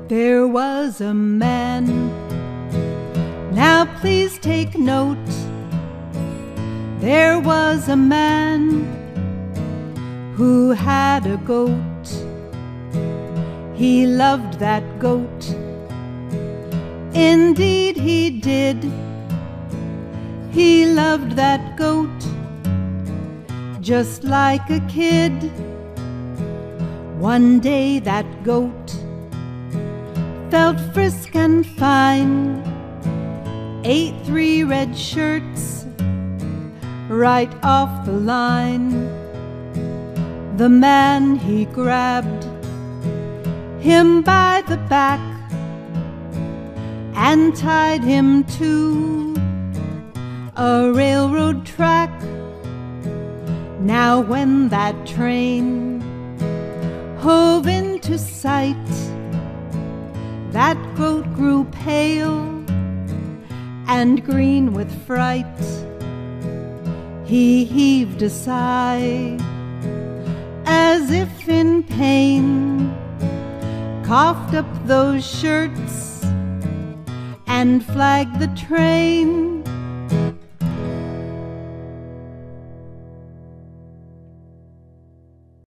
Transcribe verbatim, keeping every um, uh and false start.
There was a man, now please take note. There was a man who had a goat. He loved that goat, indeed he did. He loved that goat just like a kid. One day that goat felt frisk and fine, ate three red shirts right off the line. The man, he grabbed him by the back and tied him to a railroad track. Now when that train hove into sight, that goat grew pale and green with fright. He heaved a sigh as if in pain, coughed up those shirts and flagged the train.